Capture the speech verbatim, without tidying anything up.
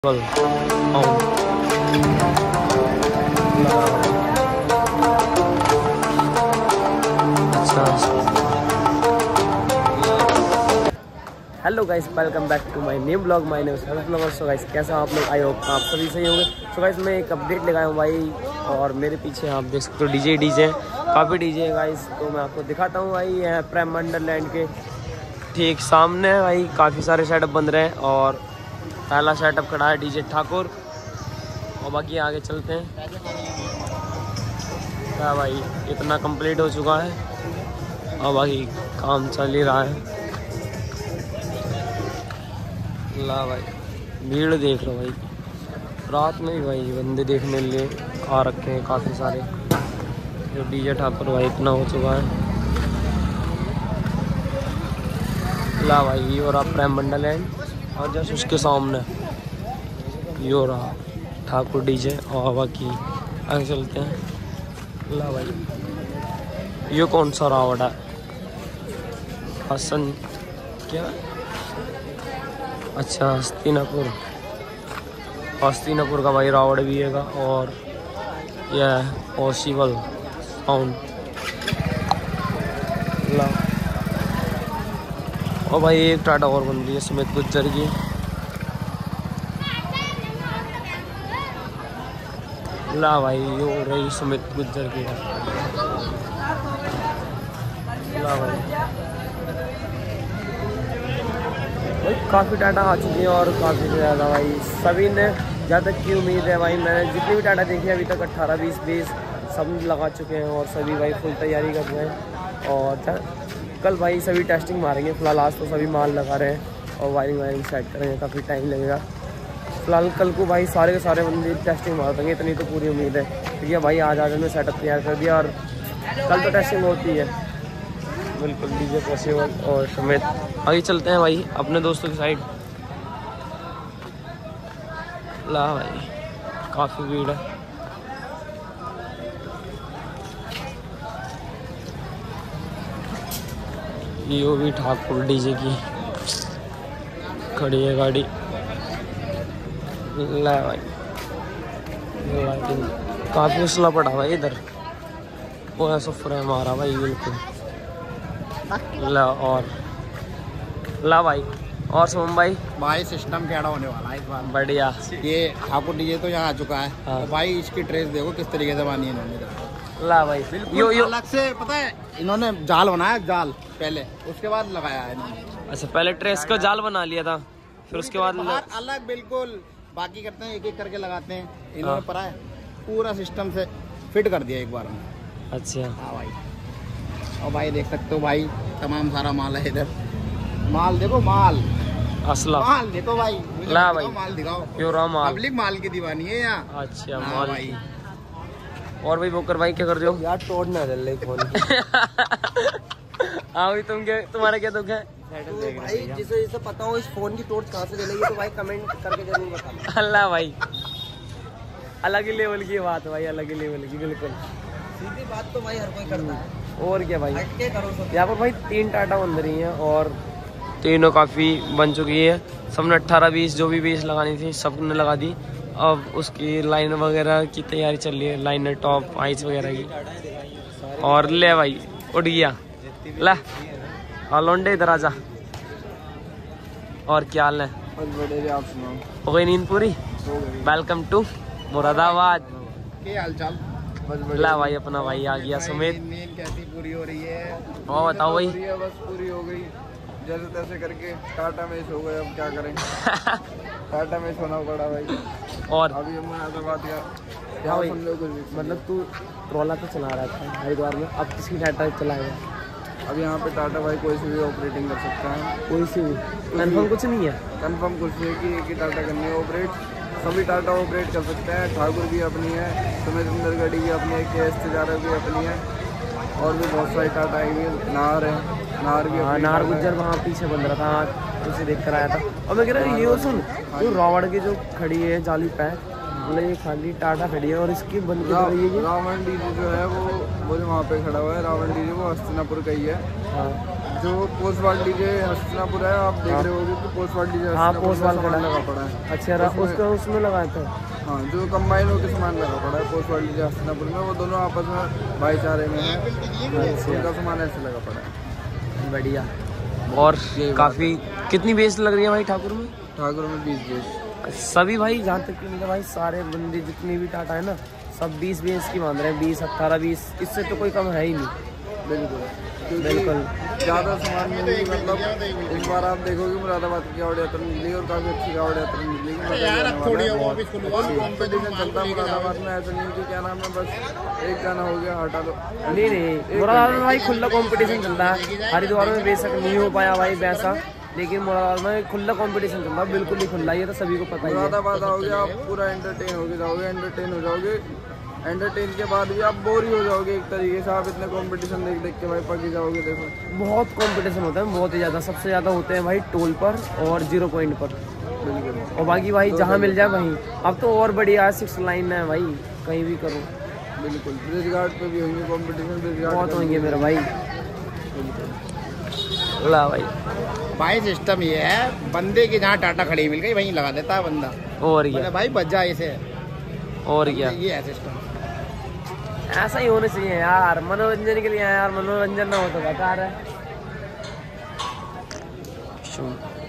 Hello guys, welcome back to my new blog. My name is blogger. So guys, कैसा आप लोग? I hope आप सभी सही होंगे। सो गाइस, मैं एक अपडेट लगाया हूँ भाई, और मेरे पीछे आप देख सकते हो डीजे डीजे काफ़ी डीजे है गाइस। तो मैं आपको दिखाता हूँ भाई, यहाँ प्रेम वंडरलैंड के ठीक सामने है भाई, काफ़ी सारे सेटअप बन रहे हैं। और पहला सेटअप खड़ा है डीजे ठाकुर, और बाकी आगे चलते हैं। क्या भाई, इतना कंप्लीट हो चुका है और बाकी काम चल ही रहा है। ला भाई, भीड़ देख लो भाई, रात में भी भाई बंदे देखने के लिए आ रखे हैं काफ़ी सारे। जो डीजे ठाकुर भाई इतना हो चुका है। ला भाई, ये हो रहा प्रेम वंडरलैंड, और जस्ट उसके सामने ये हो रहा ठाकुर डीजे। और बाकी आगे चलते हैं। ला भाई, ये कौन सा रावण है? हसन क्या? अच्छा, हस्तिनापुर हस्तिनापुर का भाई रावण भी है। और यह पॉसिबल साउंड। ला, और भाई एक टाटा और बन रही है सुमित गुज्जर की। ला भाई, ये हो रही सुमित गुज्जर की। ला भाई, भाई काफ़ी टाटा आ चुकी है, और काफ़ी ज़्यादा भाई सभी ने जहाँ तक की उम्मीद है भाई, मैंने जितनी भी टाटा देखी है अभी तक अट्ठारह बीस बीस सब लगा चुके हैं, और सभी भाई फुल तैयारी कर रहे हैं। और कल भाई सभी टेस्टिंग मारेंगे। फिलहाल आज तो सभी माल लगा रहे हैं और वायरिंग वायरिंग सेट करेंगे, काफ़ी टाइम लगेगा। फिलहाल कल को भाई सारे के सारे बंदे टेस्टिंग मार देंगे, इतनी तो पूरी उम्मीद है। क्योंकि भाई आज आज ने सेटअप तैयार कर दिया, और कल तो टेस्टिंग होती है। बिल्कुल डीजे पॉसिबल और सुमित। आगे चलते हैं भाई अपने दोस्तों की साइड। ला भाई, काफ़ी भीड़ है। ये भी ठाकुर डीजे की खड़ी है गाड़ी। ला भाई, काफ़ी उसला पड़ा भाई इधर, वो ऐसा फ्रेम आ रहा भाई बिल्कुल। ला, और ला भाई, और सुमन भाई भाई सिस्टम कैसा होने वाला है इस बार? बढ़िया। ये ठाकुर डीजे तो यहाँ आ चुका है। हाँ। तो भाई इसकी ट्रेस देखो किस तरीके से बानी है इन्होंने। ला भाई, यो यो अलग से पता है, इन्होंने जाल बनाया, जाल पहले, उसके बाद लगाया है इन्होंने। अच्छा, पहले ट्रेस का जाल बना लिया था, फिर उसके बाद अलग बिल्कुल बाकी करते हैं, एक एक करके लगाते हैं। इन्होंने पता है पूरा सिस्टम से फिट कर दिया एक बार में। अच्छा हाँ भाई, और भाई देख सकते हो भाई, तमाम सारा माल है इधर। माल देखो, माल असला माल देखो भाई। ला भाई, माल दिखाओ, प्योरा माल। पब्लिक माल की दीवानी है यहाँ। अच्छा हाँ माल भाई। और भाई बोकर भाई क्या कर रहे हो यार? तोड़ना चल रही फोन। हाँ भाई, तुम क्या, तुम्हारा क्या दुख है? तो भाई जिसे जिसे पता हो इस फोन की टॉर्च कहाँ से चलेगी, तो भाई कमेंट करके जरूर बताना। अल्लाह भाई, अलग ही लेवल की बात है भाई, अलग ही लेवल की। बिल्कुल सीधी बात तो भाई हर कोई करता है। और क्या भाई, हट के करो सब। यहाँ पर भाई तीन टाटा बन रही हैं, और तीनों काफ़ी बन चुकी है। सबने अट्ठारह बीस जो भी बीस लगानी थी सब ने लगा दी। अब उसकी लाइन वगैरह की तैयारी चल रही है, लाइनर टॉप आइस वगैरह की। और ले भाई, उठ गया। ला लोंडे इधर आजा। और क्या हाल है? आप सुनाओ। हो गई नींद पूरी? Welcome to Moradabad. क्या हाल चाल? ला भाई, अपना भाई आ गया सुमित। नींद कैसी पूरी हो रही है? और बताओ भाई। बस पूरी हो गई जैसे तैसे करके। टाटा में सो गए, अब क्या करें। टाटा में सोना पड़ा भाई। और अभी हम मुरादाबाद गया। हाँ भाई, मतलब तू ट्रोला तो चला रहा था हरिद्वार में, अब किसकी टाटा चलाएगा? अब यहाँ पे टाटा भाई कोई सी भी ऑपरेटिंग कर सकता है। कोई सी भी कन्फर्म कुछ नहीं है। कंफर्म कुछ नहीं कि एक ही टाटा करनी है ऑपरेट। सभी टाटा ऑपरेट कर सकते हैं। ठाकुर भी अपनी है, सुमित गड़ी भी अपनी है, के एस तिजारा भी अपनी है, और भी बहुत सारी टाटा आई हुई है। नार है, नार भी। हाँ, नार गुज्जर वहाँ पीछे बन रहा था, उसे देख कर आया था। और मैं कह रहा ये सुन, तो रावण की जो खड़ी है जाली पैक, मतलब ये खाली टाटा खड़ी है, और इसकी बंद कर रही है। रावण डीजे जो है वो वो जो वहाँ पे खड़ा हुआ है, रावण डीजे वो हस्तिनापुर का ही है। हाँ, जो पोस्ट वार्ड डीजे हस्तिनापुर है, आप देख रहे होगे कि पोस्ट वार्ड डीजे हाँ पोस्ट वाल सामान लगा पड़ा है। अच्छा रा- उसका उसमें लगाया था। हाँ, जो कंबाइन होकर सामान लगा पड़ा है पोस्ट वार्ड डीजे हस्तिनापुर में, वो दोनों आपस में भाईचारे में है, उनका सामान ऐसे लगा पड़ा है। बढ़िया। और काफ़ी कितनी बेस लग रही है भाई ठाकुर में? ठाकुर में बीस बेस सभी भाई, जहाँ तक कि मतलब भाई सारे बंदे जितनी भी टाटा है ना, सब बीस बेस की मान रहे हैं, बीस अट्ठारह बीस, इससे तो कोई कम है ही नहीं। बिल्कुल, क्योंकि बिल्कुल ज़्यादा सामान मिलेगी। मतलब इस बार आप देखोगे मुरादाबाद की गावड़ यात्रा निकली और काफ़ी अच्छी गावड़ यात्रा निकली। कॉम्पिटिशन चलता है मुरादाबाद में, ऐसा नहीं कि क्या नाम है बस एक गाना हो गया हटा दो, नहीं नहीं, मुरादाबाद में भाई खुला कंपटीशन चलता है। हरिद्वार में बेशक नहीं हो पाया भाई वैसा, लेकिन मुरादाबाद में खुला कंपटीशन चलता है, बिल्कुल ही खुला, ये तो सभी को पता ही है। मुरादाबाद आओगे आप पूरा एंटरटेन हो जाओगे, एंटरटेन हो जाओगे। एंटरटेन के बाद भी आप बोर ही हो जाओगे एक तरीके से, आप इतने कंपटीशन देख देख के भाई पक ही जाओगे। देखो बहुत कंपटीशन होता है, बहुत ही ज़्यादा, सबसे ज़्यादा होते हैं भाई टोल पर और जीरो पॉइंट पर, बिल्कुल। और बाकी भाई जहाँ मिल जाए वहीं। अब तो और बढ़िया सिक्स लाइन है भाई, कहीं भी करो। बिल्कुल, ब्रिज घाट पे भी होंगे कंपटीशन, ब्रिज घाट बहुत होंगे मेरा भाई। ला भाई भाई सिस्टम ये है, बंदे की जहाँ टाटा खड़ी मिल गई वहीं लगा देता है बंदा, और क्या, बोले भाई बच जा इसे, और क्या, ये है सिस्टम। ऐसा ही होना चाहिए यार, मनोरंजन के लिए यार, मनोरंजन ना हो तो बेकार है।